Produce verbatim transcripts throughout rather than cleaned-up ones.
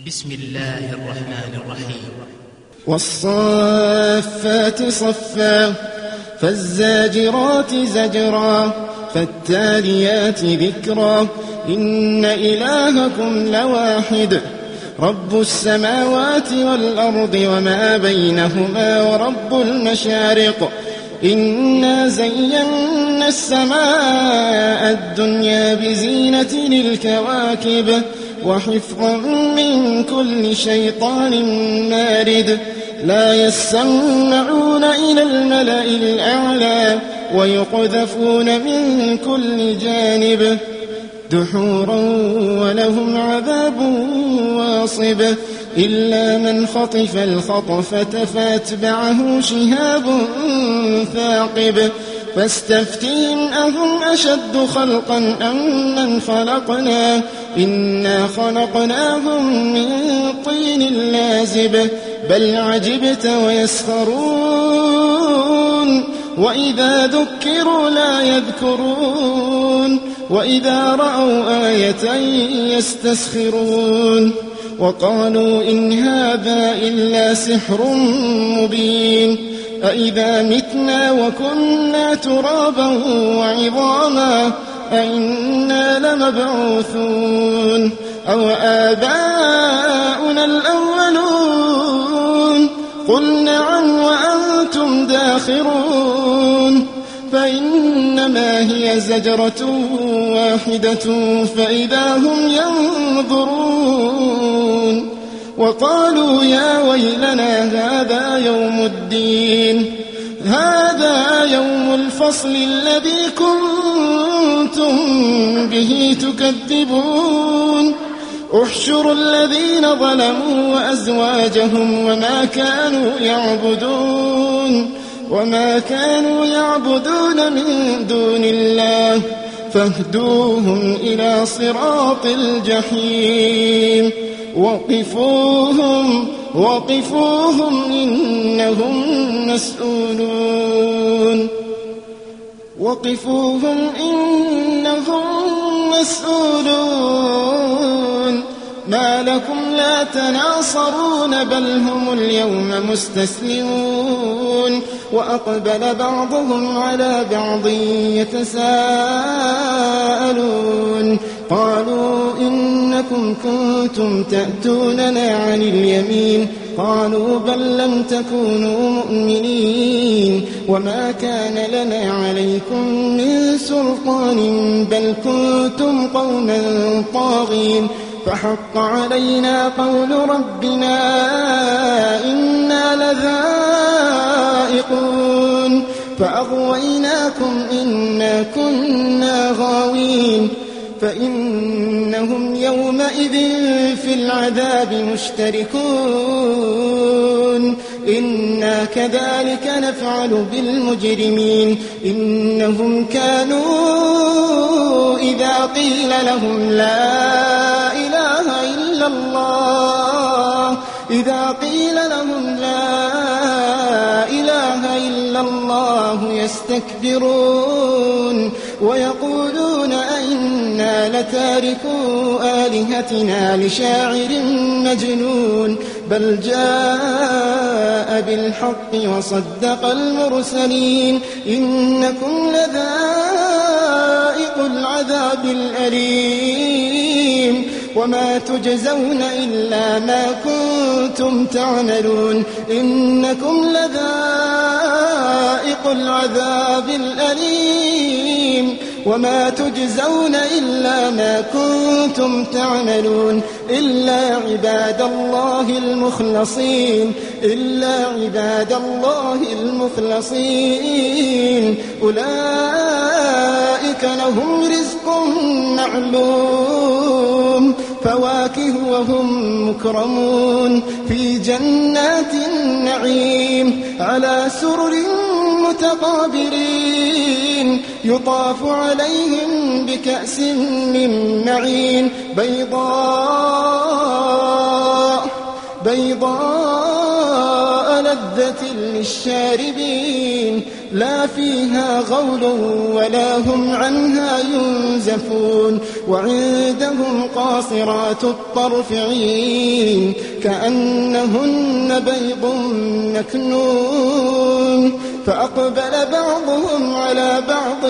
بسم الله الرحمن الرحيم. والصافات صفا فالزاجرات زجرا فالتاليات ذكرا إن إلهكم لواحد رب السماوات والأرض وما بينهما ورب المشارق إنا زينا السماء الدنيا بزينة للكواكب وحفظا من كل شيطان مارد لا يسمعون إلى الملأ الأعلى ويقذفون من كل جانب دحورا ولهم عذاب واصب إلا من خطف الخطفة فاتبعه شهاب ثاقب فاستفتهم أهم أشد خلقا أم من خلقنا إنا خلقناهم من طين لازب بل عجبت ويسخرون وإذا ذكروا لا يذكرون وإذا رأوا آية يستسخرون وقالوا إن هذا إلا سحر مبين أإذا متنا وكنا ترابا وعظاما أئنا لمبعوثون أو آباؤنا الأولون قل نعم وأنتم داخرون فإنما هي زجرة واحدة فإذا هم ينظرون وقالوا يا ويلنا هذا يوم الدين هذا يوم الفصل الذي كنتم به تكذبون احشروا الذين ظلموا وأزواجهم وما كانوا يعبدون وما كانوا يعبدون من دون الله فاهدوهم إلى صراط الجحيم وقفوهم وقفوهم إنهم مسؤولون وقفوهم إنهم مسؤولون ما لكم لا تناصرون بل هم اليوم مستسلمون وأقبل بعضهم على بعض يتساءلون قالوا إنكم كنتم تأتوننا عن اليمين قالوا بل لم تكونوا مؤمنين وما كان لنا عليكم من سلطان بل كنتم قوما طاغين فحق علينا قول ربنا إنا لذائقون فأغويناكم إنا كنا غاوين فإنهم يومئذ في العذاب مشتركون إنا كذلك نفعل بالمجرمين إنهم كانوا إذا قيل لهم لا إله إلا الله إذا قيل لهم لا إله إلا الله يستكبرون ويقولون أئنا لتاركو آلهتنا لشاعر مجنون بل جاء بالحق وصدق المرسلين إنكم لذائق العذاب الأليم وما تجزون إلا ما كنتم تعملون إنكم لذائق العذاب الأليم وما تجزون إلا ما كنتم تعملون إلا عباد الله المخلصين إلا عباد الله المخلصين أولئك لهم رزق معلوم فواكه وهم مكرمون في جنات النعيم على سرر متقابلين يطاف عليهم بكأس من معين بيضاء بيضاء لذة للشاربين لا فيها غول ولا هم عنها ينزفون وعندهم قاصرات الطرف عين كأنهن بيض مكنون فأقبل بعضهم على بعض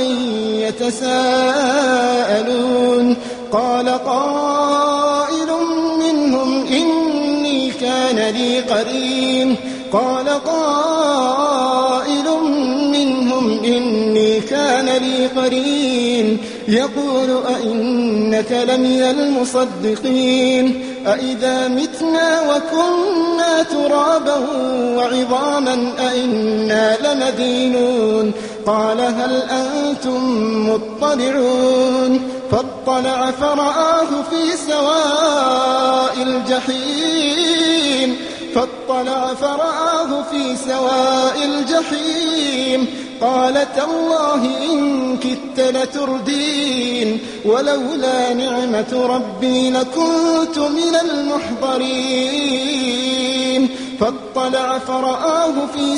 يتساءلون قال قائل منهم إني كان لي قرين قال قائل منهم إني كان لي قرين يقول أئنك لمن المصدقين أئذا متنا وكنا ترابا وعظاما أئنا لمدينون قال هل أنتم مطلعون فاطلع فرآه في سواء الجحيم فاطلع فرآه في سواء الجحيم قال تالله إن كدت لتردين ولولا نعمة ربي لكنت من المحضرين فاطلع فرآه في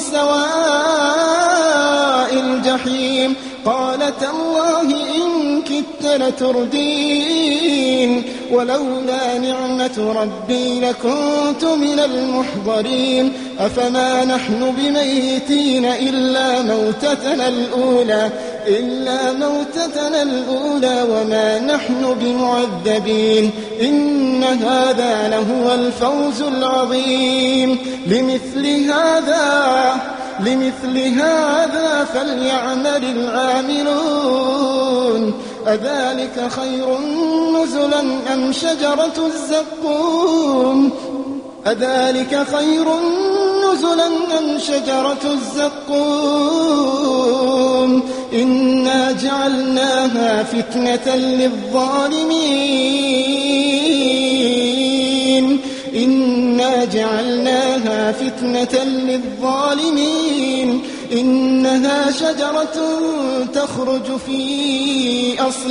سواء الجحيم قال تالله إن كدت لتردين ولولا نعمة ربي لكنت من المحضرين أفما نحن بميتين إلا موتتنا الأولى إلا موتتنا الأولى وما نحن بمعذبين إن هذا لهو الفوز العظيم لمثل هذا لمثل هذا فليعمل العاملون أذلك خير نزلا أم شجرة الزقوم أذلك خير نزلا أم شجرة الزقوم إنا جعلناها فتنة للظالمين إنا جعلناها فتنة للظالمين إنها شجرة تخرج في أصل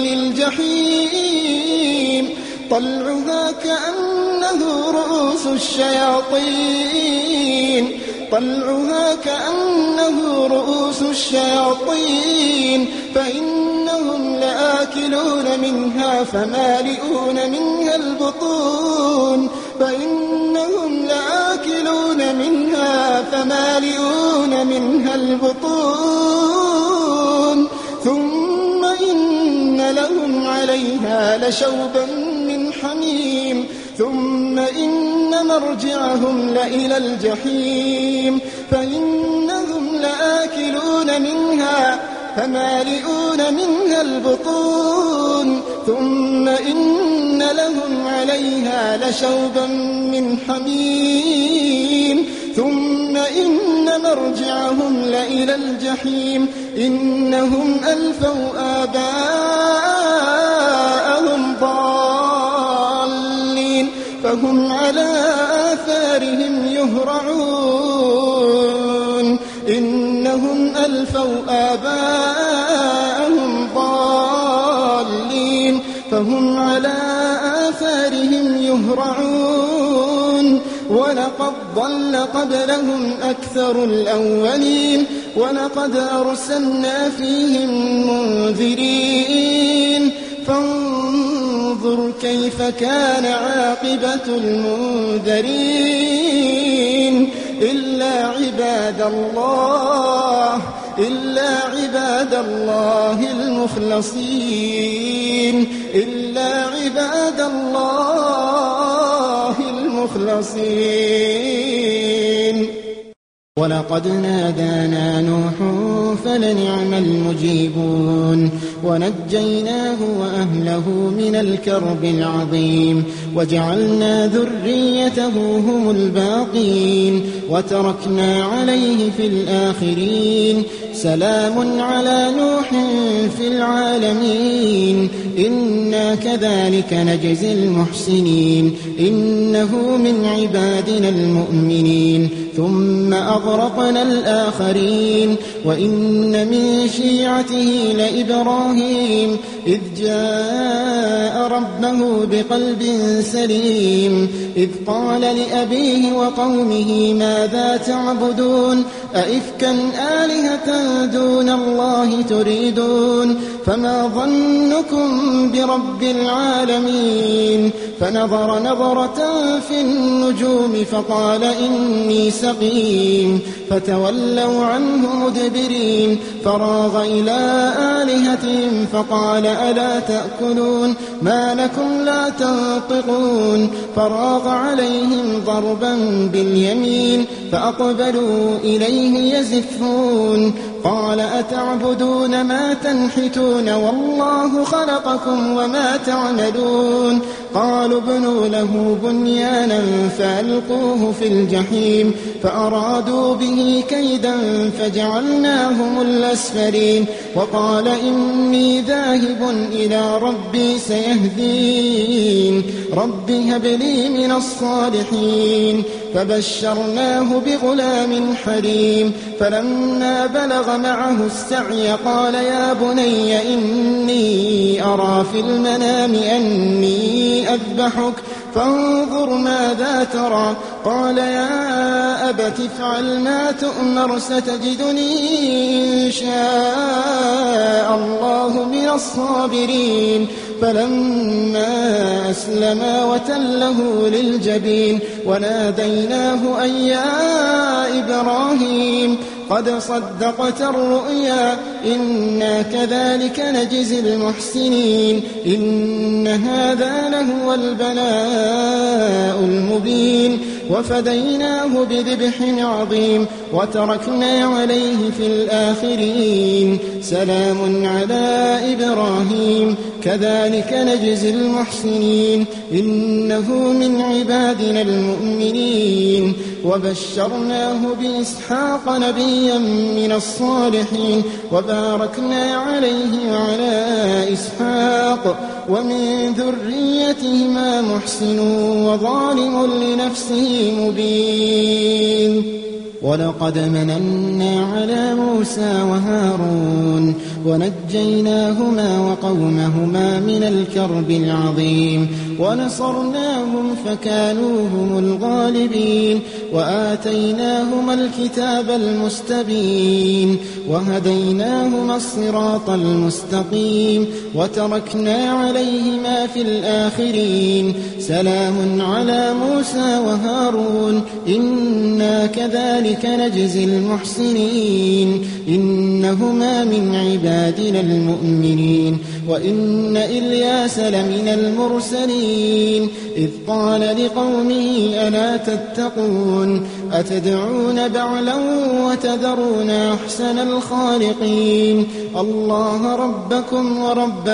الجحيم طلعها كأنه رؤوس الشياطين طلعها كأنه رؤوس الشياطين فإنهم لآكلون منها فمالئون منها البطون فإنهم لآكلون منها فمالئون منها البطون ثم إن لهم عليها لشوبا من حميم ثم إن مرجعهم لإلى الجحيم فإنهم لآكلون منها فمالئون منها البطون ثم إن لهم عليها لشوبا من حميم ثم إن مرجعهم لإلى الجحيم إنهم ألفوا آباءهم ضالين فهم على آثارهم يهرعون إنهم ألفوا آباءهم ضالين فهم على آثارهم يهرعون ولقد ضل قبلهم أكثر الأولين ولقد أرسلنا فيهم منذرين فانظر كيف كان عاقبة المنذرين إلا عباد الله إلا عباد الله المخلصين إلا عباد الله المخلصين ولقد نادانا نوح فلنعم المجيبون ونجيناه وأهله من الكرب العظيم وجعلنا ذريته هم الباقين وتركنا عليه في الآخرين سلام على نوح في العالمين إنا كذلك نجزي المحسنين إنه من عبادنا المؤمنين ثم أغرقنا الآخرين وإن من شيعته لإبراهيم إذ جاء ربه بقلب سليم إذ قال لأبيه وقومه ماذا تعبدون أئفكا آلهة دون الله تريدون فما ظنكم برب العالمين فنظر نظرة في النجوم فقال إني سقيم فتولوا عنه مدبرين فراغ إلى آلهتهم فقال ألا تأكلون ما لكم لا تنطقون فراغ عليهم ضربا باليمين فأقبلوا إليه يزفون قال أتعبدون ما تنحتون والله خلقكم وما تعملون قالوا ابنوا له بنيانا فألقوه في الجحيم فأرادوا به كيدا فجعلناهم الأسفلين وقال إني ذاهب إلى ربي سيهدين رب هب لي من الصالحين فبشرناه بغلام حليم فلما بلغ معه السعي قال يا بني إني أرى في المنام أني أذبحك فانظر ماذا ترى قال يا أبت افعل ما تؤمر ستجدني إن شاء الله من الصابرين فلما أسلما وتله للجبين وناديناه أن يا إبراهيم قد صدقت الرؤيا إنا كذلك نجزي المحسنين إن هذا لهو البلاء المبين وفديناه بذبح عظيم وتركنا عليه في الآخرين سلام على إبراهيم كذلك نجزي المحسنين إنه من عبادنا المؤمنين وبشرناه بإسحاق نبيا من الصالحين وباركنا عليه وعلى إسحاق ومن ذريتهما محسن وظالم لنفسه مبين ولقد مننا على موسى وهارون ونجيناهما وقومهما من الكرب العظيم ونصرناهم فكانوا هم الغالبين وآتيناهما الكتاب المستبين وهديناهما الصراط المستقيم وتركنا عليهما في الآخرين سلام على موسى وهارون إنا كذلك نجزي المحسنين إنهما من عبادنا المؤمنين وإن إلياس لمن المرسلين إذ قال لقومه ألا تتقون أتدعون بعلا وتذرون أحسن الخالقين الله ربكم ورب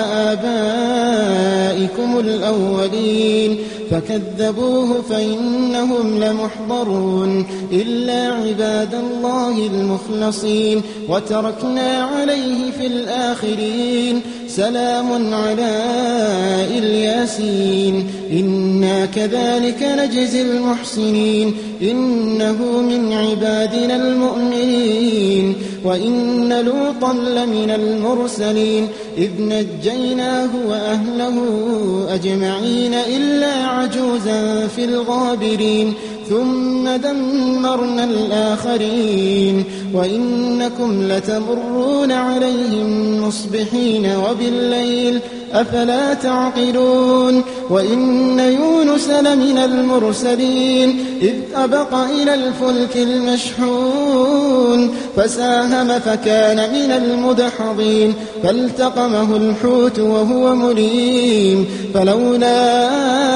آبائكم الأولين فكذبوه فإنهم لمحضرون إلا عباد الله المخلصين وتركنا عليه في الآخرين سلام على الياسين إنا كذلك نجزي المحسنين إنه من عبادنا المؤمنين وإن لوطا لمن المرسلين إذ نجيناه وأهله أجمعين إلا عجوزا في الغابرين ثم دمرنا الآخرين وإنكم لتمرون عليهم مصبحين وبالليل أفلا تعقلون وإن يونس لمن المرسلين إذ أبق إلى الفلك المشحون فساهم فكان من المدحضين فالتقمه الحوت وهو مليم فلولا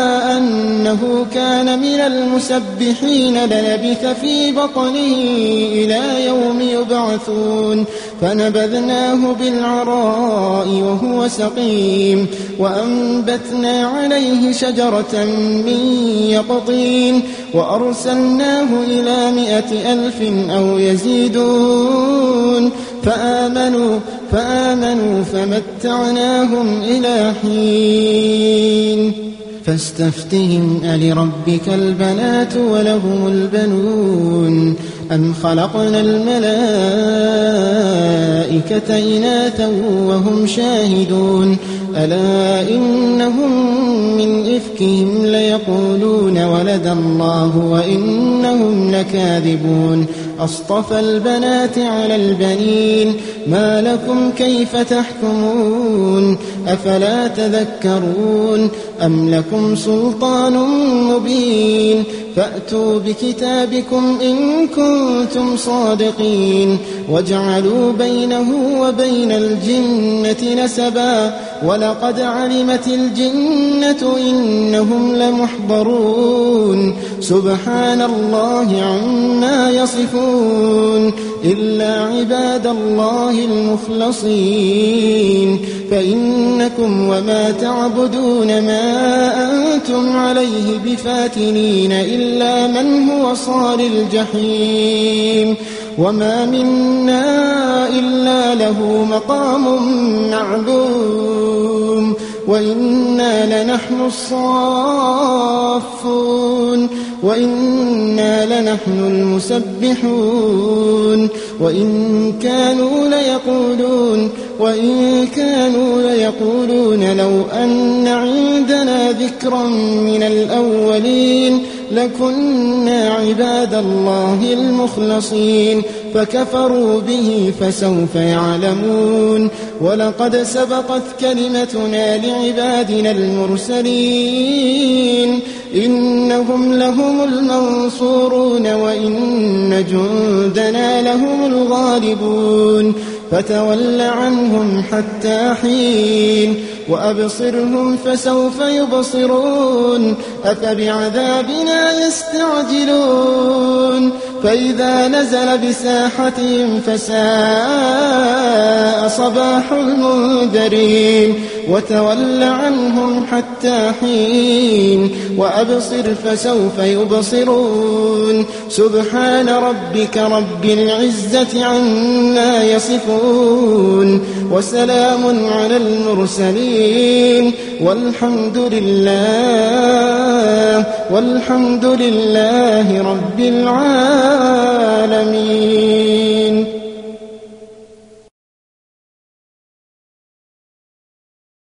أنه كان من المسبحين للبث في بطنه إلى يوم يبعثون فنبذناه بالعراء وهو سقيم وأنبتنا عليه شجرة من يقطين وأرسلناه إلى مائة ألف أو يزيدون فآمنوا, فآمنوا فمتعناهم إلى حين فاستفتهم ألربك البنات ولهم البنون أم خلقنا الملائكة إناثا وهم شاهدون ألا إنهم من إفكهم ليقولون ولد الله وإنهم لكاذبون أصطفى البنات على البنين ما لكم كيف تحكمون أفلا تذكرون أم لكم سلطان مبين فأتوا بكتابكم إن كنتم صادقين وجعلوا بينه وبين الجنة نسبا ولقد علمت الجنة إنهم لمحضرون سبحان الله عما يصفون إلا عباد الله المخلصين فإنكم وما تعبدون ما أنتم عليه بفاتنين إلا من هو صال الجحيم وما منا إلا له مقام معلوم وإنا لنحن الصافون وإنا لنحن المسبحون وإن كانوا ليقولون وإن كانوا ليقولون لو أن عندنا ذكرا من الأولين لكنا عباد الله المخلصين فكفروا به فسوف يعلمون ولقد سبقت كلمتنا لعبادنا المرسلين إنهم لهم المنصورون وإن جندنا لهم الغالبون فتول عنهم حتى حين وأبصرهم فسوف يبصرون أفبعذابنا يستعجلون فإذا نزل بساحتهم فساء صباح المنذرين وتول عنهم حتى حين وأبصر فسوف يبصرون سبحان ربك رب العزة عما يصفون وسلام على المرسلين والحمد لله والحمد لله رب العالمين.